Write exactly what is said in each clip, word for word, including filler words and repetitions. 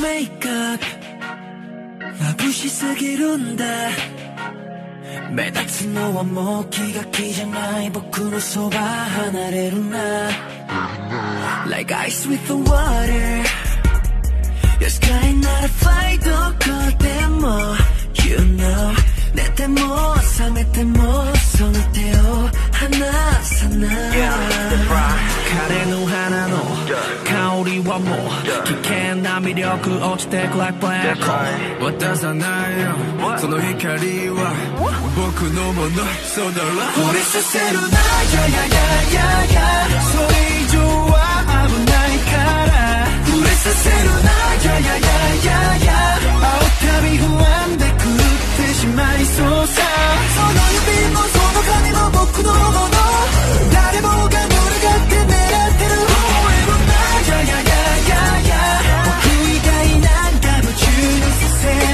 メイクアップ眩しすぎるんだ目立つのはもう気が気じゃない僕のそば離れるな Like ice with the water Your sky not a fight どこでも You know 寝ても覚めてもその手を離さない、yeah, 枯れの花の香りはもう危険な魅力落ちてく like black hole 渡さないよその光は僕のものそうだろ惚れさせるな Yeah yeah yeah yeah yeah それ以上は危ないから触れさせるな Yeah yeah yeah yeah yeah 青旅不安で狂ってしまいそうさその指もその髪も僕のもの誰もが群がって狙ってる Forever now Yeah yeah yeah yeah yeah 僕以外なんか夢中にさせ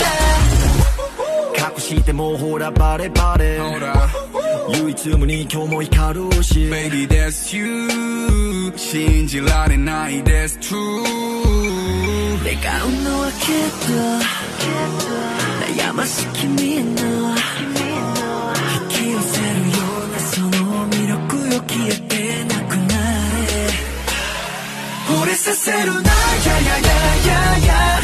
るな隠してもほらバレバレ唯一無二今日も光るし Baby that's you 信じられないです True 願うのはけど悩ます君への引き寄せるようなその魅力よ消えてなくなれ惚れさせるな Yeah yeah yeah yeah yeah